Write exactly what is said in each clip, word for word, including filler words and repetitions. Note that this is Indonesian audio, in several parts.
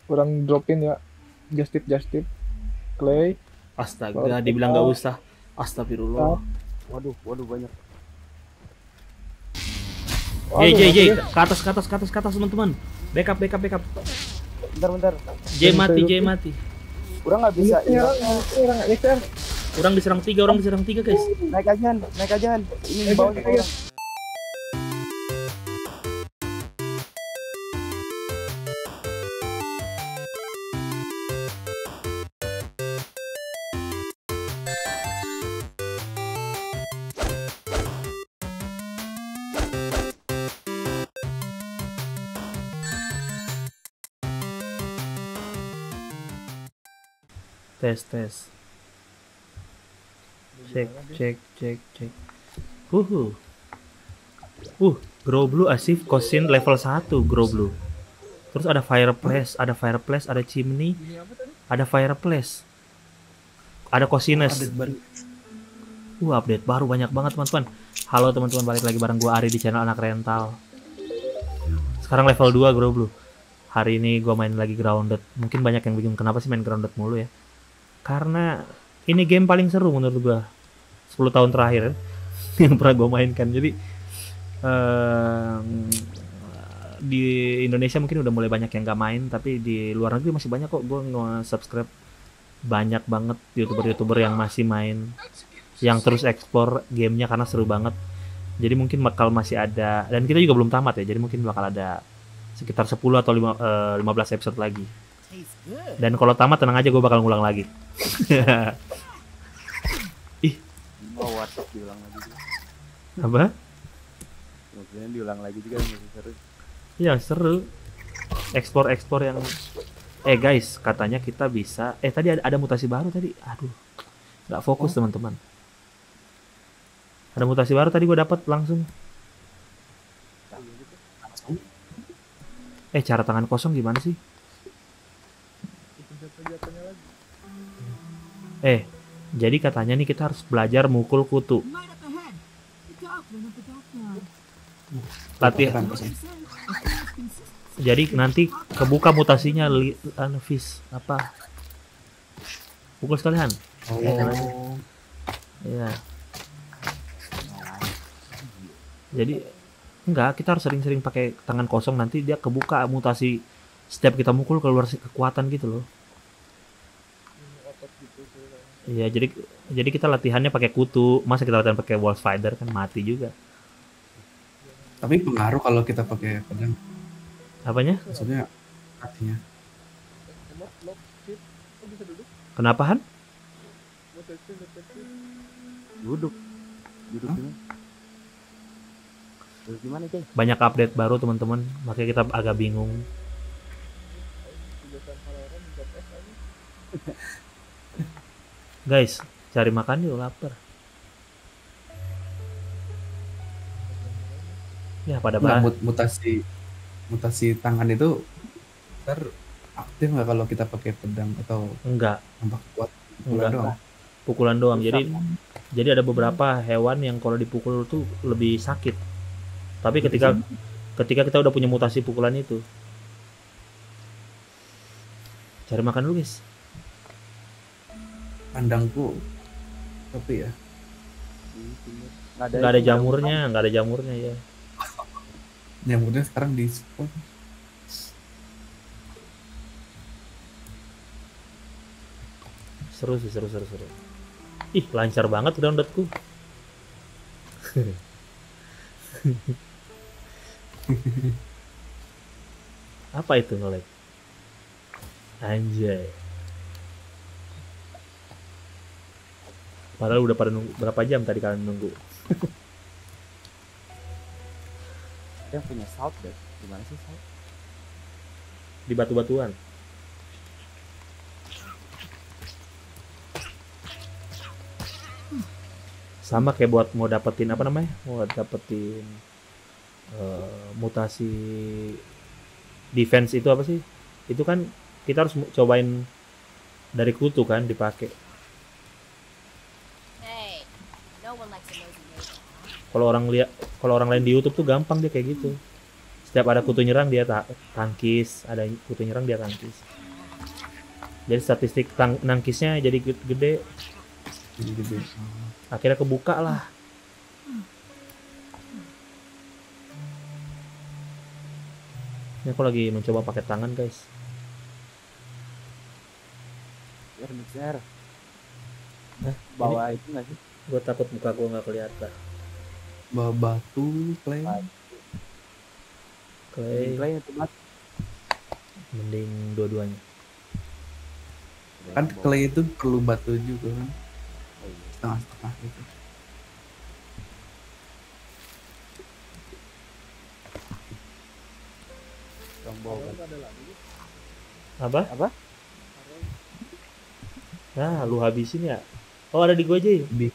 kurang dropin ya. Just tip, just tip. Clay. Astaga, dibilang nggak usah. Astagfirullah. Waduh, waduh banyak. J J J ke atas ke atas ke atas ke atas teman-teman. Backup backup backup. Bentar bentar. J mati J mati. Kurang nggak bisa. Orang nggak geser. Orang diserang tiga, orang diserang tiga guys. Naik aja, naik aja. Ini bawah orang. Tes tes. Cek cek cek cek. Uhu. Uh, Grow Blue Asif Kosin level satu Grow Blue. Terus ada Fireplace, ada Fireplace, ada Chimney, ada Fireplace. Ada Cosines. Uh, update baru banyak banget teman-teman. Halo teman-teman, balik lagi bareng gua Ari di channel Anak Rental. Sekarang level dua Grow Blue. Hari ini gua main lagi Grounded. Mungkin banyak yang bingung kenapa sih main Grounded mulu ya. Karena ini game paling seru menurut gua sepuluh tahun terakhir yang pernah gua mainkan. Jadi um, di Indonesia mungkin udah mulai banyak yang gak main, tapi di luar negeri masih banyak kok. Gua nge-subscribe banyak banget youtuber-youtuber yang masih main, yang terus ekspor gamenya karena seru banget. Jadi mungkin bakal masih ada, dan kita juga belum tamat ya, jadi mungkin bakal ada sekitar sepuluh atau lima belas episode lagi. Dan kalau tamat tenang aja, gue bakal ngulang lagi. Ih, mau WhatsApp diulang lagi juga. Apa? Maksudnya diulang lagi juga masih seru. Iya seru. Ekspor-ekspor yang eh guys, katanya kita bisa. Eh tadi ada, ada mutasi baru tadi. Aduh, nggak fokus teman-teman. Ada mutasi baru tadi gue dapat langsung. Eh cara tangan kosong gimana sih? Eh, jadi katanya nih kita harus belajar mukul kutu. Latihan. Jadi nanti kebuka mutasinya li, anu, fish apa? Pukul sekalian. Oh. Iya. Jadi enggak, kita harus sering-sering pakai tangan kosong, nanti dia kebuka mutasi setiap kita mukul keluar kekuatan gitu loh. Iya, jadi jadi kita latihannya pakai kutu. Masa kita latihan pakai wall spider kan mati juga. Tapi pengaruh kalau kita pakai pedang. Apanya? Maksudnya artinya. Kenapa Han? Duduk. Duduk gimana? Duduk gimana, Ceng? Banyak update baru teman-teman, makanya kita agak bingung. Guys, cari makan yuk, lapar. Ya pada Nah, bahas. mutasi mutasi tangan itu ntar aktif nggak kalau kita pakai pedang atau Enggak. tambah kuat? Enggak. Doang. Pukulan doang. Jadi jadi ada beberapa hewan yang kalau dipukul tuh lebih sakit. Tapi ketika ketika kita udah punya mutasi pukulan itu, cari makan dulu guys. Pandangku tapi ya Nggak ada jamurnya, nggak ada jamurnya ya. jamurnya sekarang di spawn. Seru sih, seru seru seru. Ih, lancar banget downloadku. Apa itu nge-lag? Anjay. Padahal udah pada nunggu berapa jam tadi kalian nunggu. Yang punya salt deh. Gimana sih salt? Di batu-batuan. Sama kayak buat mau dapetin apa namanya? Mau dapetin uh, mutasi defense itu apa sih? Itu kan kita harus cobain dari kutu kan dipakai. Kalau orang lihat, kalau orang lain di YouTube tuh gampang dia kayak gitu. Setiap ada kutu nyerang dia ta tangkis, ada kutu nyerang dia tangkis. Jadi statistik tang nangkisnya jadi gede. Jadi gede. Akhirnya kebuka lah. Ini aku lagi mencoba pakai tangan guys. Biar mixer. Hah? Bawa itu nggak sih? Gue takut muka gue nggak kelihatan. Bawa batu, clay. Clay, Clay itu mat. mending dua-duanya. Kan clay itu perlu batu juga kan. Oh, iya. Setengah-setengah gitu. Bang bawa. Apa? Apa? Nah, lu habisin ya. Oh, ada di gua aja. Lebih.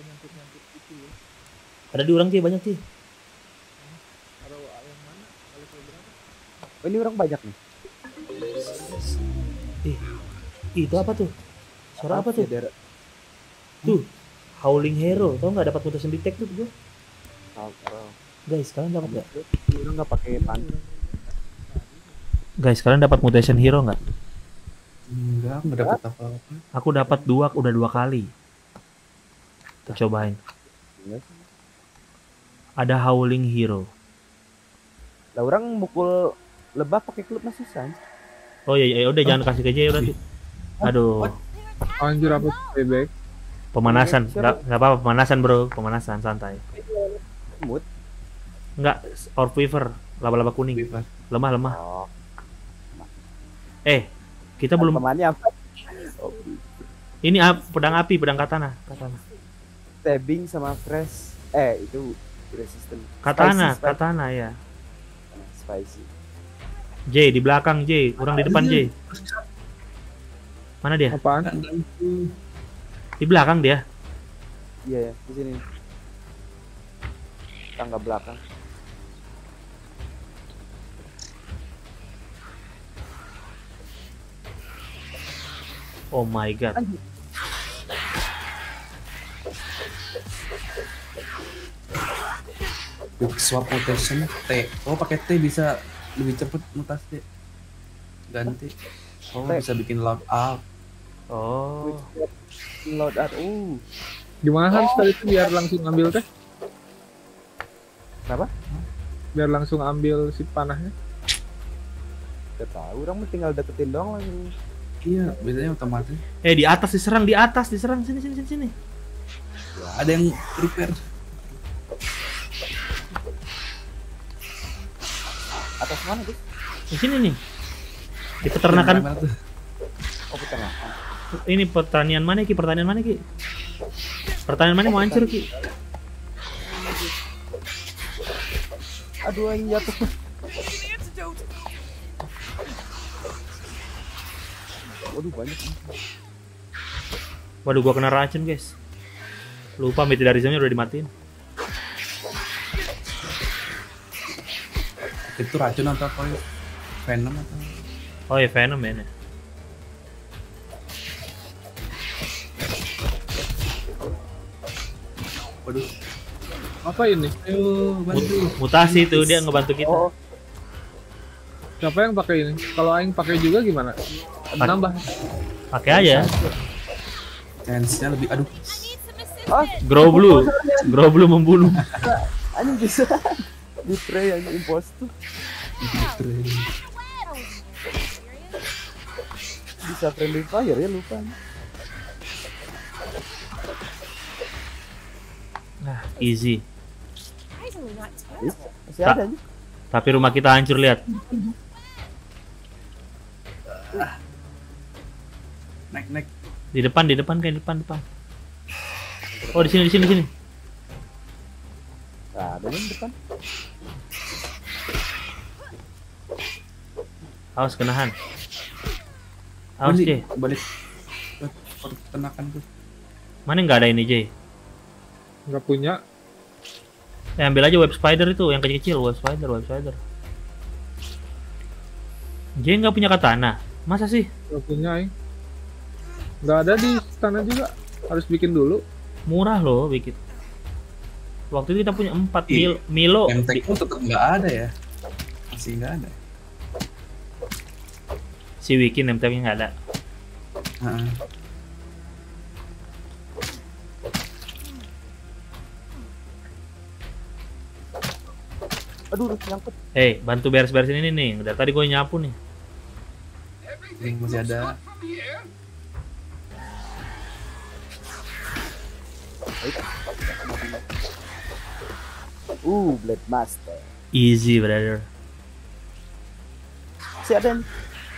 Ada di orang sih banyak sih. Oh, ini orang banyak nih. Ih, itu apa tuh? Suara apa tuh? sih, daerah- Tuh, Howling Hero. Tau nggak dapat mutation detect tuh gua? Tahu, tahu. Guys, kalian dapat nggak? Ini orang nggak pakai pan. Guys, kalian dapat mutation hero nggak? Enggak, enggak dapat apa-apa. Aku dapat dua, udah dua kali. Kita cobain. Iya. Ada Howling Hero. Lah orang mukul lebah pakai klub masih san. Oh iya, iya udah jangan kasih ke Jay udah. Aduh, Anjir apa tuh bebek? pemanasan. Nggak nggak apa-apa, pemanasan bro, pemanasan santai. Mood. Nggak, Orb Weaver, laba-laba kuning. Bebas. Lemah lemah. Oh, Eh, kita belum. temannya apa? Oh, Ini ap- pedang api, pedang katana, katana. stabbing sama fresh. Eh, itu resistant. Katana, Spicy, katana ya. spicy. J di belakang J, kurang di depan J. Mana dia? Apaan? Di belakang dia. Iya, ya, di sini. Tangga belakang. Oh my god. Quick swap mutation T. Oh, pakai T bisa lebih cepet mutasi. Ganti. Oh, T. bisa bikin load out. Oh. Load out. Uh. Gimana Hans tadi itu biar langsung ambil teh? Kenapa? Biar langsung ambil si panahnya. Gak tahu, orang mah tinggal deketin doang langsung. Iya, biasanya otomatis. Eh di atas diserang, di atas diserang, sini sini sini sini. Ada yang prepare. Atas mana tuh? Di sini nih. Di peternakan. Yang merah tuh. Oh, peternakan. Ini pertanian mana Ki? Pertanian mana Ki? Pertanian mana mau hancur Ki? Aduh, yang jatuh. Waduh, banyak nih. Waduh gua kena racun guys. Lupa meteorismnya udah dimatiin. Itu racun atau apa ya? Venom atau? Oh ya Venom ya. Waduh. Apa ini? Ayo, bantu. Mutasi tuh dia ngebantu kita. Oh, Siapa yang pakai ini? Kalau aing pakai juga gimana? Pak- Nambah. Pakai aja. Chance-nya lebih aduh. ah, Grow Blue. Grow Blue membunuh. anjing bisa. Di tray yang impos tuh bisa friendly fire ya, lupa. Nah, easy. Ih, masih Tak. ada nih. Tapi rumah kita hancur lihat. Naik naik. Di depan, di depan kayak depan depan. Oh di sini di sini di sini. Nah, ada yang depan. Awas kenahan. Awas J. Balik. Peternakan tuh. Mana nggak ada ini J? Nggak punya. Eh, ambil aja web spider itu yang kecil-kecil, web spider, web spider. J nggak punya katana. Masa sih? Nggak punya aing. Nggak ada di sana juga. Harus bikin dulu. Murah loh bikin. Waktu itu kita punya empat Ih, mil Milo. M T K Di- tetap nggak ada ya. Masih nggak ada. Si Wiki name tag-nya nggak ada. Heeh. Aduh, nyangkut. Eh, bantu beres-beresin ini nih. Dari tadi gue nyapu nih. Ini masih ada. Uh, Blade Master. Easy, brother. Si ada nih.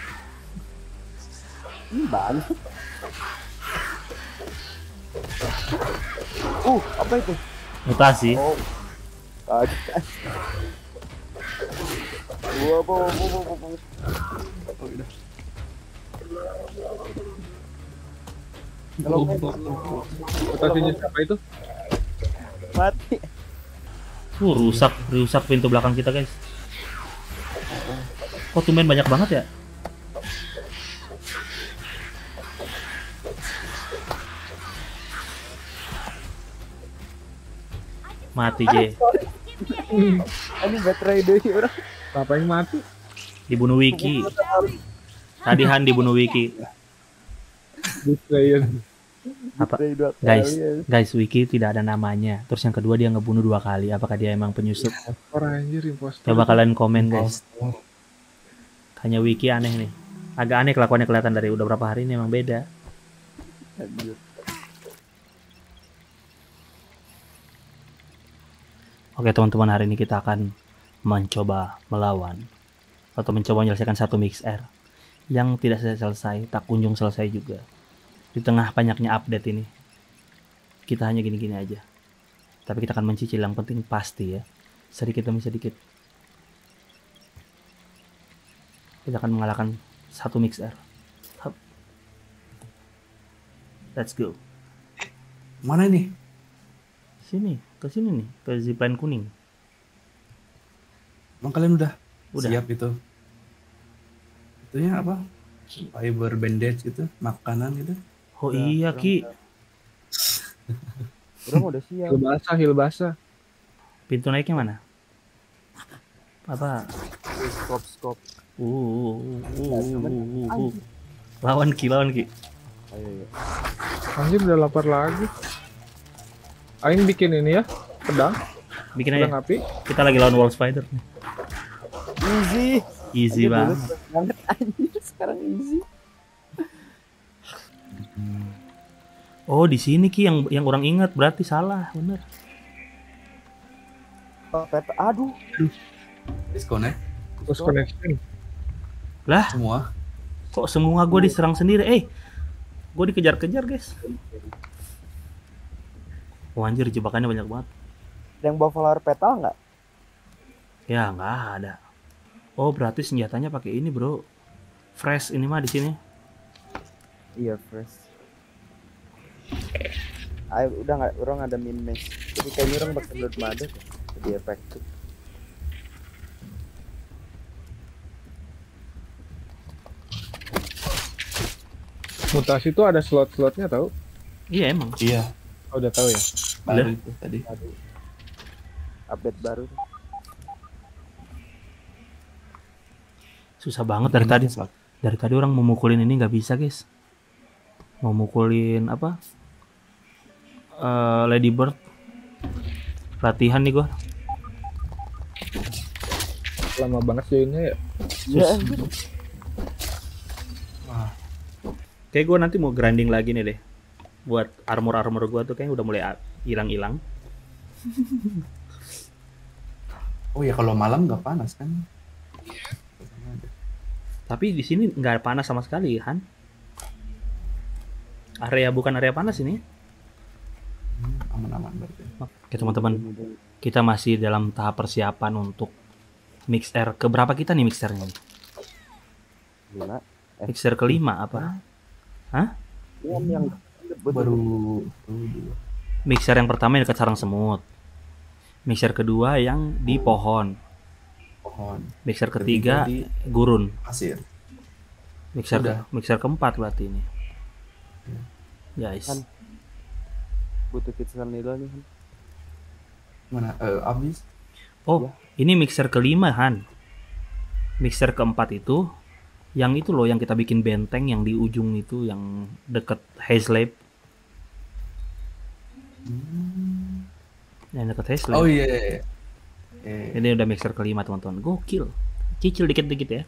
Ini banget. Uh, apa itu? Mutasi. Oh, kaget. Wah, wow, wow, wow, wow. Oh, udah. Kalau Oh, main, oh, oh, oh. Mutasinya siapa itu? mati. Uh, rusak, rusak pintu belakang kita, guys. Kok tumben banyak banget ya? Mati, J. Ini baterai deh orang. Siapa yang mati? Dibunuh Wiki. Tadi Han dibunuh Wiki. Displayer. Apa? Baterai dua Guys, kali ya. guys, Wiki tidak ada namanya. Terus yang kedua dia ngebunuh dua kali. Apakah dia emang penyusup? Orang anjir imposter. Coba kalian komen, guys. Oh, Hanya Wiki aneh nih. Agak aneh kelakuannya kelihatan dari udah berapa hari ini emang beda. Anjir. Oke teman-teman, hari ini kita akan mencoba melawan atau mencoba menyelesaikan satu mix R yang tidak selesai, tak kunjung selesai juga. Di tengah banyaknya update ini, kita hanya gini-gini aja. Tapi kita akan mencicil, yang penting pasti ya, sedikit demi sedikit. Kita akan mengalahkan satu mix R. Hup. Let's go. mana ini? Sini, ke sini nih, ke zipline kuning. Emang kalian udah, Udah. siap itu? Itunya apa? Fiber bandage gitu, makanan gitu. Oh Udah, iya udah, Ki, Orang udah siap. Heal basah, heal basah. pintu naiknya mana? Apa? Skop skop. Uh, uh, uh, uh, uh, uh, uh. Lawan Ki, lawan Ki. Ayo ya. Anjir udah lapar lagi. Aing bikin ini ya, pedang, Bikin pedang aja. api. Kita lagi lawan wall spider nih. Easy. Easy Aduh, banget. dulu banget anjir, sekarang easy. Oh di sini Ki yang yang orang ingat, berarti salah, bener. Oh, peta. Aduh. Disconnect Terus connection. Lah, semua. kok semua gue diserang sendiri? Eh, gue dikejar-kejar guys. Oh anjir, jebakannya banyak banget. Yang bawa flower petal nggak? Ya nggak ada. Oh berarti senjatanya pakai ini bro. Fresh ini mah di sini. Iya fresh. Ayo udah nggak, orang ada min mesh. Jadi kayaknya orang bakal load mada tuh. Jadi efektif. Mutasi itu ada slot-slotnya tahu? Iya emang. Iya, Oh, udah tahu ya. baru itu tadi. Aduh. Update baru tuh. Susah banget dari tadi. Dari tadi orang mau mukulin ini nggak bisa guys. Mau mukulin apa? Eh, Lady Bird. Latihan nih gua. Lama banget joinnya ya. Iya. Wah, Kayak gua nanti mau grinding lagi nih deh. Buat armor-armor gua tuh kayaknya udah mulai a- hilang-hilang. oh ya kalau malam nggak panas kan? Tapi di sini nggak panas sama sekali, Han. Area bukan area panas ini. Hmm, aman-aman berarti. Oke teman-teman, kita masih dalam tahap persiapan untuk mix R. Keberapa kita nih mixernya? Lima. Eh, Mixer kelima apa? Hah? yang yang Baru baru dua. Mixer yang pertama yang dekat sarang semut. Mixer kedua yang di pohon. Pohon. Mixer ketiga di gurun. pasir. Mixer Udah. mixer keempat berarti ini. Guys. Han. butuh pixel nilo nih. Han. Mana? Eh, abis. Oh, ini mixer kelima Han. Mixer keempat itu yang itu loh yang kita bikin benteng yang di ujung itu yang deket Hazlab. Hmm. Yang deket Hazlab. Oh iya. iya. Eh, Ini udah mixer kelima teman-teman. Gokil. Cicil dikit-dikit ya.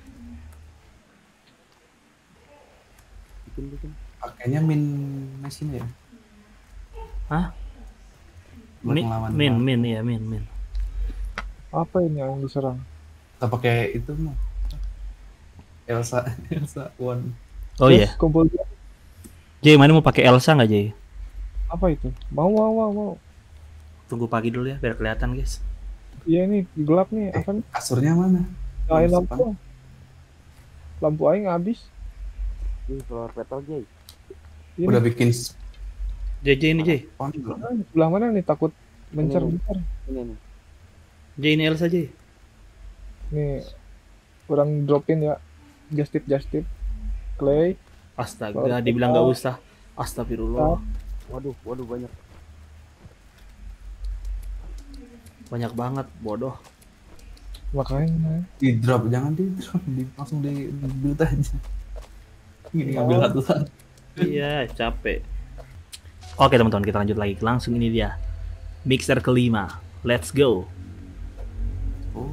Bikin bikin. pakainya min mesin ya? Hah? Buat Min, ngelawan min, lawan. min, ya min, min. Apa ini yang diserang? Kita pakai itu mah. Elsa, Elsa One. Oh Terus iya. kumpul Jay, mana mau pakai Elsa nggak Jay? apa itu? Mau mau mau mau. Tunggu pagi dulu ya biar kelihatan guys. Iya ini gelap nih. Apa nih? Kasurnya mana? Nyalain Lampu lampu. Lampu aing habis. Ih, flower petal Jay. Ini Udah bikin Jay, Jay ini Jay. spawn belum? sebelah mana nih takut mencar-mencar. Ini nih. Jay ini Elsa Jay. Nih kurang dropin ya. Just tip just tip. Clay. Astaga, dibilang nggak usah. Astagfirullah. Waduh, waduh banyak. Banyak banget, bodoh. Makanya. Di drop, jangan di drop, di, langsung di build aja. Ini ngambil Oh. satu-satu. Iya, capek. Oke teman-teman, kita lanjut lagi. Langsung ini dia. Mixer kelima. Let's go. Oh,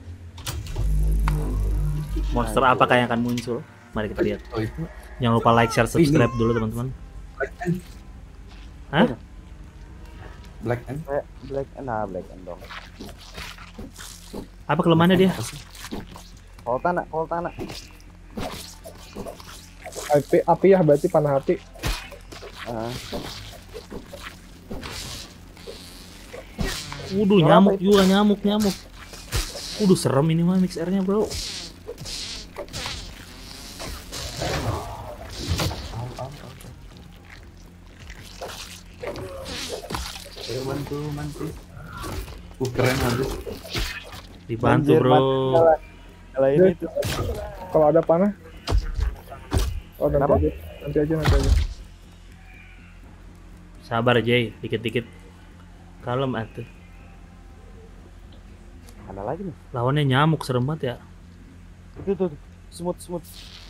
Monster apakah yang akan muncul? Mari kita lihat. oh itu. Jangan lupa like, share, subscribe dulu teman-teman. Black End. Hah? Black End. Kayak black and nah, black and dong. Apa kelemahannya dia? Apa sih? Kol tanah, kol tanah. Api, api ya berarti panah api. Ah, Waduh, Suara nyamuk apa juga, nyamuk, nyamuk. Waduh, serem ini mah mixernya, bro. Ayo bantu, bantu. Uh, keren banget. Dibantu, Anjir, bro. mati. Nyala- Nyalain Deh. itu. Kalau ada panah. Oh nanti Kenapa? aja. Nanti aja nanti aja. Sabar, Jay. Dikit-dikit. Kalem atuh. Ada lagi nih. Lawannya nyamuk, serem banget ya. Itu tuh, tuh. Smooth smooth.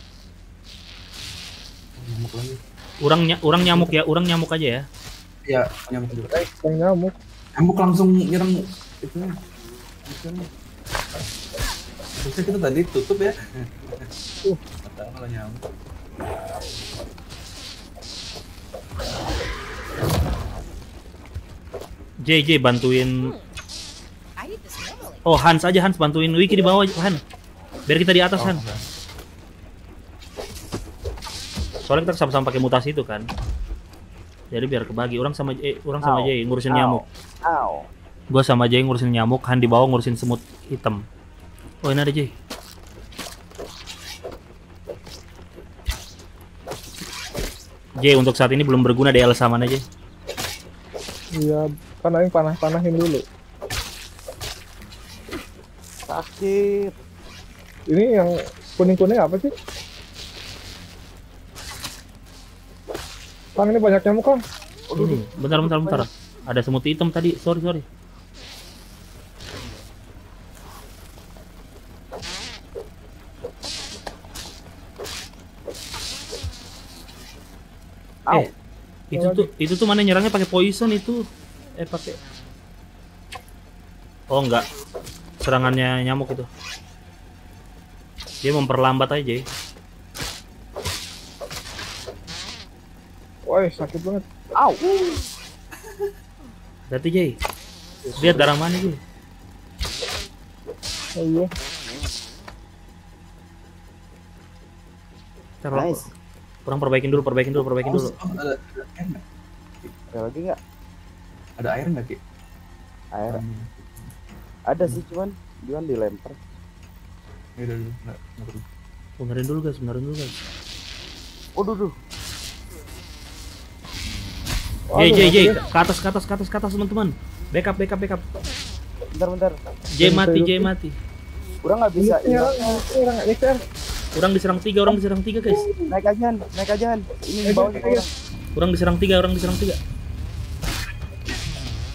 Nyamuk lagi. Orang, ny orang nyamuk ya, orang nyamuk aja ya. Ya, nyamuk juga. Eh, yang nyamuk. Nyamuk langsung nyerang itu. Itu. Terusnya kita tadi tutup ya. Uh. Kata malah nyamuk. Jay, Jay bantuin. Oh, Hans aja, Hans bantuin Wiki di bawah, Han. Biar kita di atas, Han. Oh, enggak. Soalnya kita sama-sama pakai mutasi itu kan. Jadi biar kebagi. Orang sama eh, orang sama Au. Jay ngurusin Au. nyamuk. Ow. Gua sama Jay ngurusin nyamuk, Han di bawah ngurusin semut hitam. Oh, ini ada Jay. Jay untuk saat ini belum berguna di Elsa mana Jay? Iya, kan aing panah-panahin dulu. Sakit. Ini yang kuning-kuning apa sih? Kang ini banyak nyamuk Kang. Ini, bentar, bentar, bentar. Ada semut hitam tadi. Sorry, sorry. Au. Eh, itu tuh, itu tuh mana nyerangnya pakai poison itu? Eh, pakai. Oh, enggak. Serangannya nyamuk itu. Dia memperlambat aja. Woi, sakit banget. Au. Berarti Jay. Lihat darah mana Jay? Oh iya. Taruh. Nice. Kurang perbaikin dulu, perbaikin dulu, perbaikin dulu. Oh, ada, ada air nggak? Ada lagi nggak? Ada air nggak, Ki? Air. Ada sih cuman cuman dilempar. Ya udah dulu, nggak nggak perlu. Benerin dulu guys, benerin dulu guys. Waduh, duh. Jay, Waduh, Jay, Jay, nanti ke atas, ke atas, ke atas, ke atas teman-teman. Backup, backup, backup. Bentar, bentar. Jay Bisa mati, hidup Jay nih. mati. Kurang nggak bisa. Ini nyerang, ini nyerang, nyerang. Orang diserang tiga, orang diserang tiga guys. Naik aja, Han. Naik aja, Han. Ini di Naik bawah aja, di bawah. Orang diserang tiga, orang diserang tiga.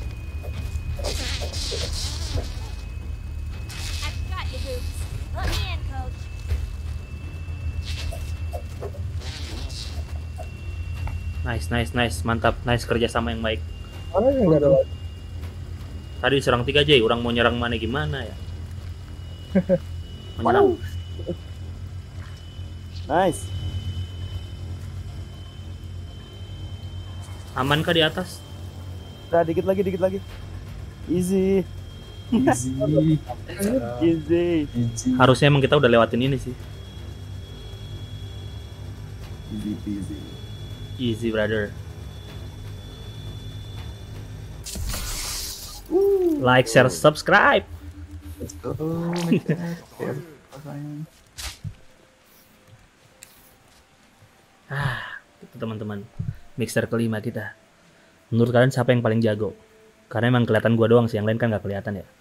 I've got you, Hoops. Let me Nice, nice, nice, mantap, nice kerja sama yang baik. Mana yang nggak ada lagi? Tadi serang tiga J, orang mau nyerang mana gimana ya? Menyerang. Nice. Aman kah di atas? Udah dikit lagi, dikit lagi. Easy. Easy. Easy. Easy. Harusnya emang kita udah lewatin ini sih. Easy peasy. Easy brother. Like, share, subscribe. Let's go. Make that. Share. Sayang. Ah, itu teman-teman. Mixer kelima kita. Menurut kalian siapa yang paling jago? Karena emang kelihatan gua doang sih, yang lain kan nggak kelihatan ya.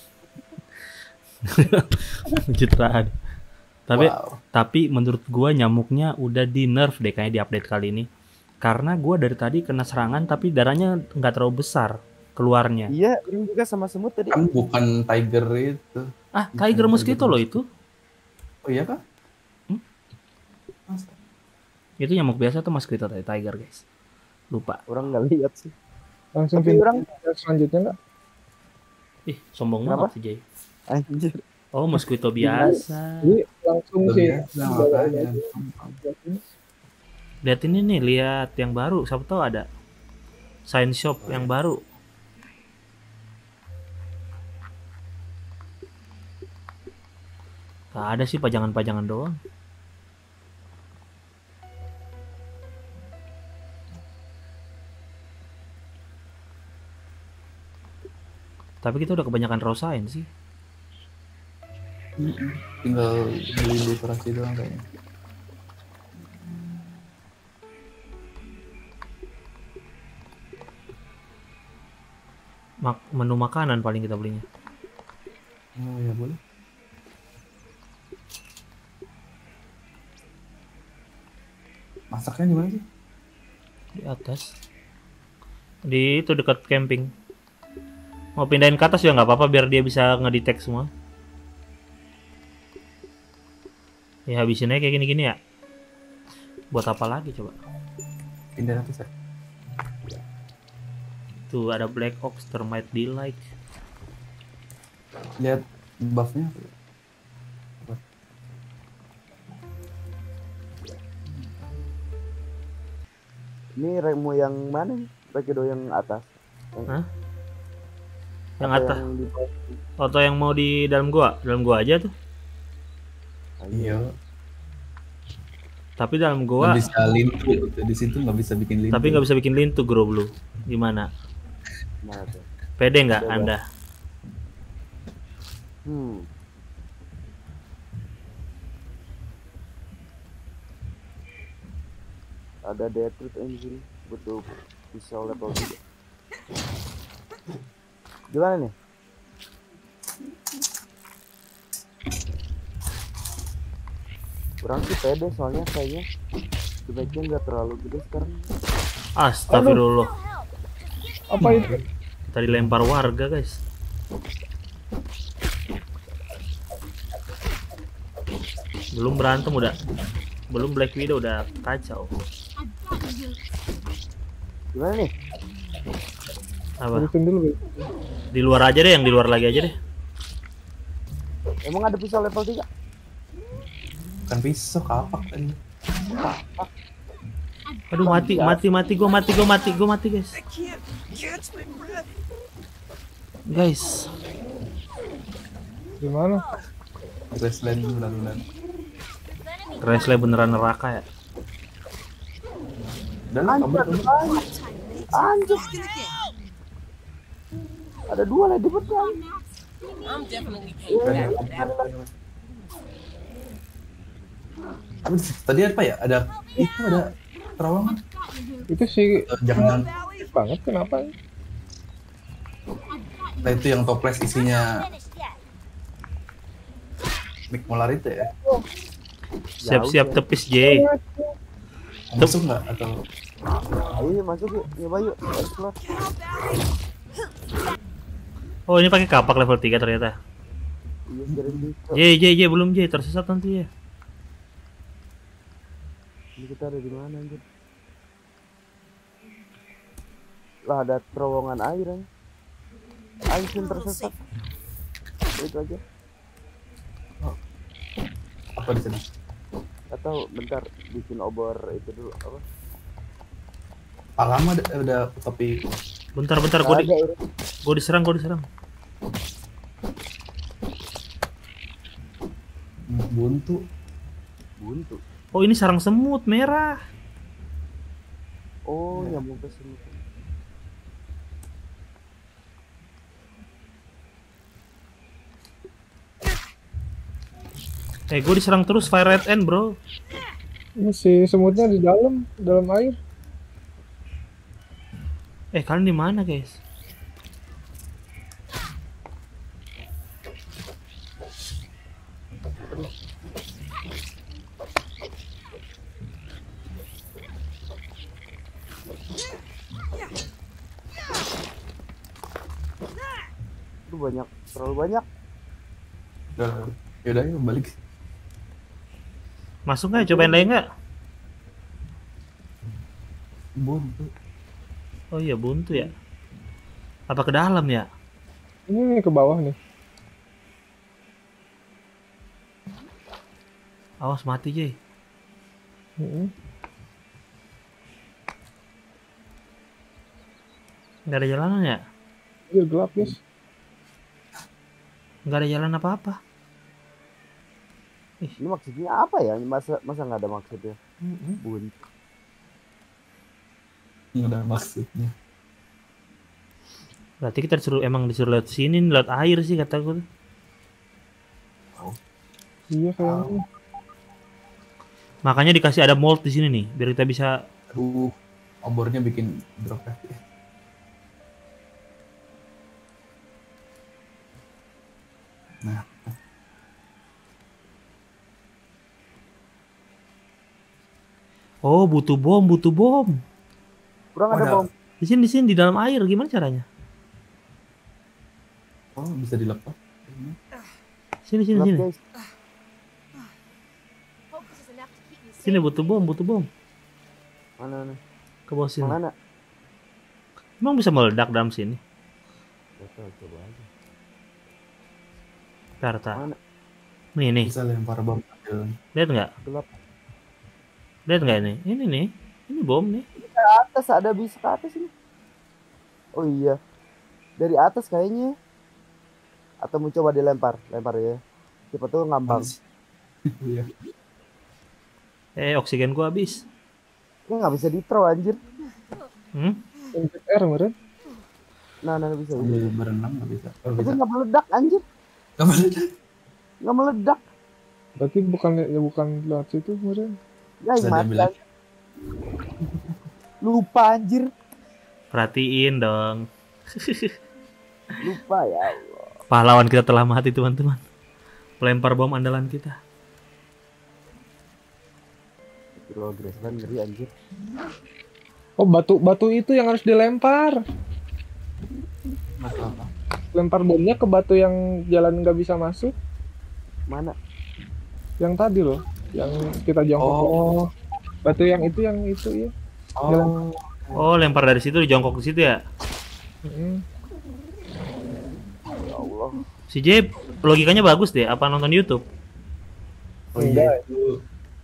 Pencitraan. Tapi Wow. tapi menurut gua nyamuknya udah di nerf deh kayaknya di update kali ini. Karena gua dari tadi kena serangan tapi darahnya nggak terlalu besar keluarnya. Iya, ini juga sama semut tadi. Kan bukan tiger itu. Ah, Tiger Mosquito loh itu. Oh iya kah? Hmm? Masa? Itu nyamuk biasa tuh mosquito tadi, Tiger guys. Lupa. Orang nggak lihat sih. Langsung Tapi pindah orang- ke selanjutnya nggak? Ih, sombong Kenapa? banget sih Jay. Anjir. Oh, mosquito biasa. Jadi langsung Udah sih. biasa, makanya. Lihat ini nih, lihat yang baru. Siapa tahu ada sign shop yang baru. Gak ada sih, pajangan-pajangan doang. Tapi kita udah kebanyakan rosain sih. Tinggal beli literasi doang kayaknya. Mak menu makanan paling kita belinya. Oh ya boleh. Masaknya di mana sih? Di atas. Di itu dekat camping. Mau pindahin ke atas juga nggak apa-apa biar dia bisa ngedetect semua. Ya habisin aja kayak gini-gini ya. Buat apa lagi coba? Pindah nanti saya. Tuh ada Black Ops, Termite Delight. Lihat buffnya. Ini remo yang mana nih? Rekido yang atas. Yang, Hah? Yang atau atas. Yang di bawah? Atau yang mau di dalam gua? Dalam gua aja tuh. Iya. Tapi dalam Nggak gua, bisa lintu di situ nggak bisa bikin lintu. tapi nggak bisa bikin lintu Grow Blue. Gimana? Mana tuh? Pede nggak Pede. Anda? Hmm. Ada Deathroot Engine butuh pisau level tiga. Gimana nih? Kurang sih pede soalnya kayaknya sebaiknya nggak terlalu gede sekarang. Astagfirullah. Apa itu? Kita dilempar warga guys. Belum berantem udah. Belum Black Widow udah kacau. Gimana nih? Apa? Urusin dulu. Bel. Di luar aja deh, yang di luar lagi aja deh. Emang ada pisau level tiga? Kan pisau kapak tadi. Aduh mati, mati, mati, gua mati, gua mati, gua mati guys. Guys, Gimana? Graceland bulan-bulan. Graceland beneran neraka ya. Dan kamu Anjir. Ada dua lagi betul. I'm definitely Iya, tadi apa ya? Ada itu ada terowongan. Itu sih Eh, Jangan banget kenapa? nah itu yang toples isinya Mick Molar itu ya. Siap-siap tepis J. Masuk nggak atau Ayo masuk yuk, nyoba yuk. Explore. Oh ini pakai kapak level tiga ternyata. Iya, kirim pisau. J, J, J belum J, tersesat nanti ya. Ini kita ada di mana anjir? Lah ada terowongan air kan. Air yang tersesat. Itu aja. Apa di sana? Atau bentar bikin obor itu dulu apa? Pak lama udah, udah topi. Bentar bentar gue Nggak di, ada air. gue diserang gue diserang. Buntu. Buntu. Oh ini sarang semut merah. Oh, nyambung ke sini. Eh gue diserang terus fire red end bro. Ini si semutnya di dalam, dalam air. Eh kalian di mana guys? Itu banyak, terlalu banyak. Udah, yaudah yuk balik. Masuk nggak? Cobain lagi nggak? Buntu. Oh iya buntu ya. Apa ke dalam ya? Ini nih ke bawah nih. Awas mati Jay. Mm-mm. Nggak ada jalanan ya? Iya gelap guys. Nggak ada jalan apa-apa. Ini maksudnya apa ya? Masa masa nggak ada maksudnya? Buntu. Nggak ada maksudnya. Berarti kita disuruh emang disuruh lewat sini, lewat air sih kata gue. Iya kayaknya. Makanya dikasih ada mold di sini nih, biar kita bisa. Aduh, obornya bikin drop ya. Nah, Oh butuh bom, butuh bom. Kurang Oh, ada ada. bom. Di sini di sini di dalam air gimana caranya? oh bisa dilepas. Sini sini Gelap, sini. guys. Focus is enough to keep me Sini safe. butuh bom, butuh bom. Mana nih? Ke bawah sini. Mana? Emang bisa meledak dalam sini? Coba coba aja. Tar, tar. Mana? Nih nih, Bisa lempar bom ambil. lihat nggak? Gelap. Lihat nggak ini? Ini nih, ini bom nih. Ke atas ada bisa ke atas ini. Oh iya. Dari atas kayaknya. Atau mau coba dilempar, lempar ya. Siapa tuh ngambang. Iya. Eh oksigen gua habis. Ini nggak bisa di-throw anjir. Hmm? Pencet R kemarin. Nah, nah bisa. bisa. Sambil berenang nggak bisa. Oh, Itu bisa. nggak meledak anjir. Nggak bisa. Nggak meledak. Berarti bukan ya bukan lewat situ kemarin. Ya Bisa mati. diambil lagi. Lupa anjir. Perhatiin dong. Lupa ya Allah. Pahlawan kita telah mati teman-teman. Pelempar bom andalan kita. Kilo Graceland ngeri anjir. Oh batu batu itu yang harus dilempar. Masalah apa? Lempar bomnya ke batu yang jalan nggak bisa masuk. Mana? Yang tadi loh, yang kita jongkok. Oh. Batu yang itu yang itu ya. Oh, Oh lempar dari situ jongkok di situ ya. Mm. Ya Allah. Si J logikanya bagus deh. Apa nonton YouTube? oh iya itu.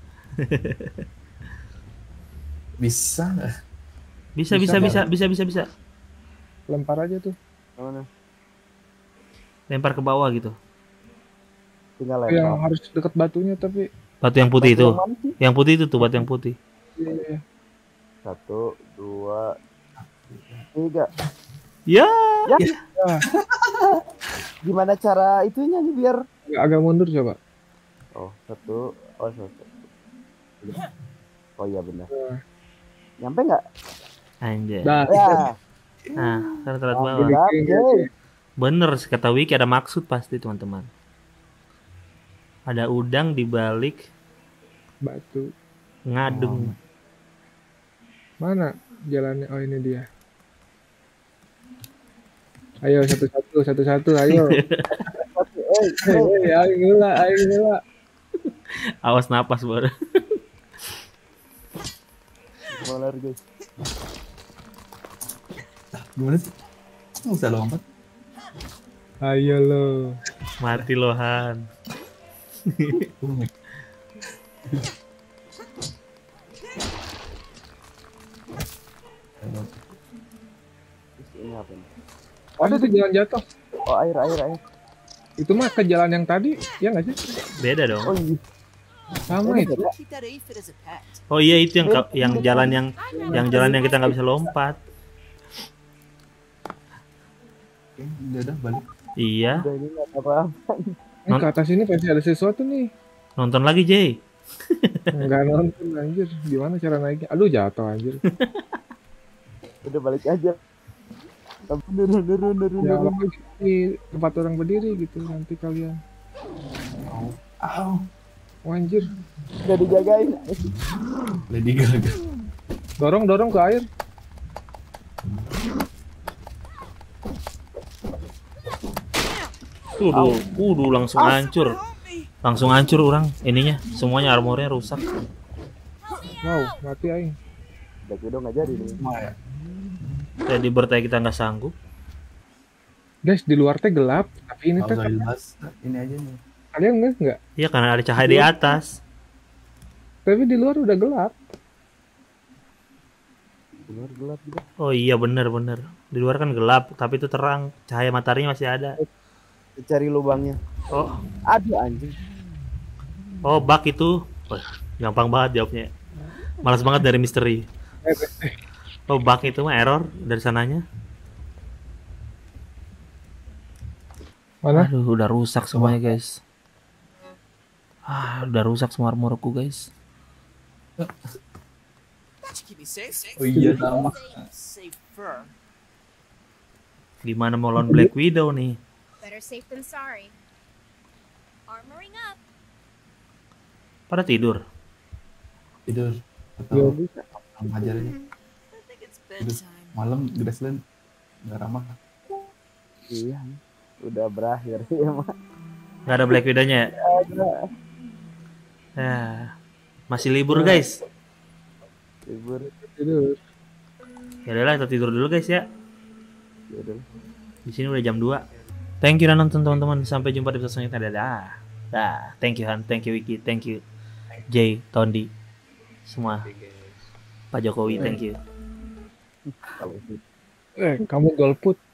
Bisa nggak? Bisa Bisa bisa nggak? bisa bisa bisa bisa. Lempar aja tuh. Mana? Lempar ke bawah gitu. Tinggal Yang lempar. harus deket batunya tapi. Batu yang putih Batu itu. yang mana sih? Yang putih itu tuh batu yang putih. Iya, iya, iya. Satu, dua, tiga. Ya. Ya. Ah, Gimana cara itunya nih biar? agak, agak mundur coba. Oh satu, oh satu. Oh iya benar. Nah. Nyampe nggak? Anjay. Dah. Ya. Nah, sekarang telat bawah. Alhamdulillah, Jay. Bener kata Wiki ada maksud pasti teman-teman. Ada udang di balik Batu. ngadung. Mana jalannya? Oh ini dia. Ayo satu-satu, satu-satu, ayo. Eh, Hei, hei, ayo gila, ayo gila. Awas napas baru. Mau lari guys. Gimana sih? Nggak bisa lompat. Ayo lo. Mati lo Han. Terus ini apa nih? Ada tuh jalan jatuh. Oh air air air. Itu mah ke jalan yang tadi, ya nggak sih? Beda dong. Oh iya. Sama Ini itu. beda. Keep that aphid as a pet. Oh iya itu yang ka- yang jalan yang yang jalan yang kita nggak bisa lompat. Oke, udah udah balik. Iya. Udah ini nggak apa-apa. Eh, ke atas ini pasti ada sesuatu nih. Nonton lagi Jay. Nggak nonton anjir. Gimana cara naiknya? Aduh jatuh anjir. Udah balik aja. Nurun nurun nurun Ya nurun. Allah, di tempat orang berdiri gitu nanti kalian. Au. Au. Oh, anjir. Udah dijagain. Lady Gaga. Dorong dorong ke air. Udah, udah langsung hancur. Langsung hancur orang ininya. Semuanya armornya rusak. Wow, mati aing. Udah udah nggak jadi nih. Semua ya. Jadi bertanya kita nggak sanggup. Guys, di luar teh gelap, tapi ini Nggak teh usah dibahas. Ini aja nih. kalian nggak nggak? Iya karena ada cahaya di atas. Tapi di luar udah gelap. Keluar gelap juga. Oh iya bener bener. Di luar kan gelap, tapi itu terang. Cahaya mataharinya masih ada. Cari lubangnya. Oh, Aduh anjing. oh bug itu. Wah, gampang banget jawabnya. Malas banget dari misteri. Oh bug itu mah error dari sananya. Mana? Aduh, udah rusak semuanya guys. Ah, udah rusak semua armorku guys. That should keep me safe. Oh iya sama. Safe fur. Gimana mau lawan Black Widow nih? Better safe than sorry. Armoring up. Pada tidur. Tidur. Yo. Atau langsung aja aja. I think it's bedtime. Malam grassland nggak ramah. Iya. Udah berakhir ya mah. Nggak ada Black Widow-nya ya? Ada. Ya. Masih libur guys. Libur. Tidur. Ya udahlah kita tidur dulu guys ya. Ya udah. Di sini udah jam dua. Thank you udah nonton teman-teman. Sampai jumpa di episode selanjutnya. Dadah. Dah. Thank you Han, thank you Wiki, thank you Jay, Tondi, semua. Pak Jokowi, thank you. Kalau itu Eh, kamu golput.